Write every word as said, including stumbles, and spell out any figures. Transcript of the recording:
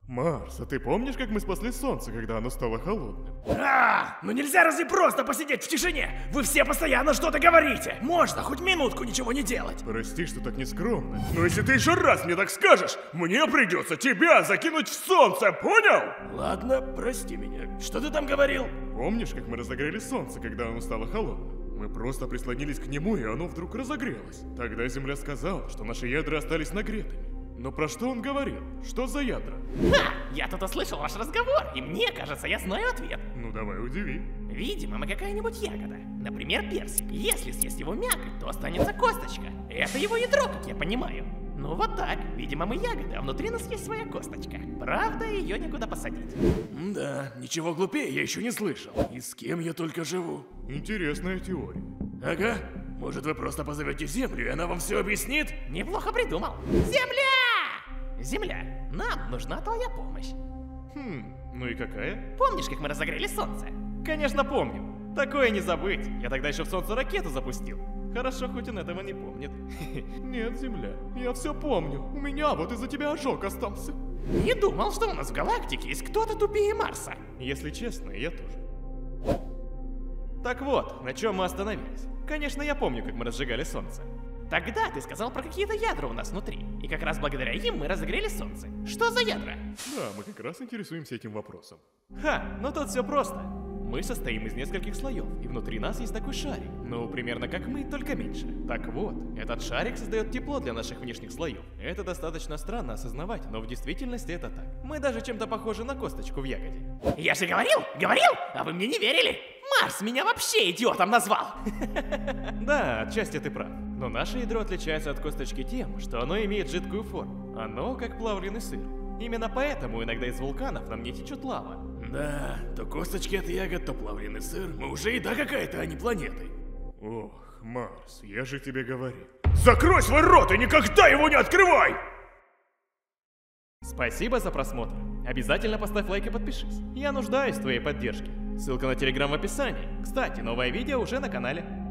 Марс, а ты помнишь, как мы спасли Солнце, когда оно стало холодным? А, ну нельзя разве просто посидеть в тишине? Вы все постоянно что-то говорите. Можно хоть минутку ничего не делать. Прости, что так нескромно. Но если ты еще раз мне так скажешь, мне придется тебя закинуть в Солнце, понял? Ладно, прости меня. Что ты там говорил? Помнишь, как мы разогрели Солнце, когда оно стало холодным? Мы просто прислонились к нему, и оно вдруг разогрелось. Тогда Земля сказала, что наши ядра остались нагретыми. Но про что он говорил? Что за ядра? Ха! Я тут услышал ваш разговор, и мне кажется, я знаю ответ. Ну давай, удиви. Видимо, мы какая-нибудь ягода. Например, персик. Если съесть его мякоть, то останется косточка. Это его ядро, как я понимаю. Ну вот так. Видимо, мы ягоды, а внутри нас есть своя косточка. Правда, ее некуда посадить. Да, ничего глупее я еще не слышал. И с кем я только живу. Интересная теория. Ага. Может, вы просто позовете Землю, и она вам все объяснит? Неплохо придумал. Земля! Земля, нам нужна твоя помощь. Хм, ну и какая? Помнишь, как мы разогрели Солнце? Конечно, помню. Такое не забыть. Я тогда еще в Солнце ракету запустил. Хорошо, хоть он этого не помнит. Нет, Земля, я все помню. У меня вот из-за тебя ожог остался. Не думал, что у нас в галактике есть кто-то тупее Марса. Если честно, я тоже. Так вот, на чем мы остановились? Конечно, я помню, как мы разжигали Солнце. Тогда ты сказал про какие-то ядра у нас внутри. И как раз благодаря им мы разогрели Солнце. Что за ядра? Да, мы как раз интересуемся этим вопросом. Ха, ну тут все просто. Мы состоим из нескольких слоев, и внутри нас есть такой шарик. Ну, примерно как мы, только меньше. Так вот, этот шарик создает тепло для наших внешних слоев. Это достаточно странно осознавать, но в действительности это так. Мы даже чем-то похожи на косточку в ягоде. Я же говорил, говорил, а вы мне не верили. Марс меня вообще идиотом назвал. Да, отчасти ты прав. Но наше ядро отличается от косточки тем, что оно имеет жидкую форму. Оно как плавленый сыр. Именно поэтому иногда из вулканов нам не течет лава. Да, то косточки от ягод, то плавленый сыр. Мы уже еда какая-то, а не планеты. Ох, Марс, я же тебе говорил. Закрой свой рот и никогда его не открывай! Спасибо за просмотр. Обязательно поставь лайк и подпишись. Я нуждаюсь в твоей поддержке. Ссылка на телеграм в описании. Кстати, новое видео уже на канале.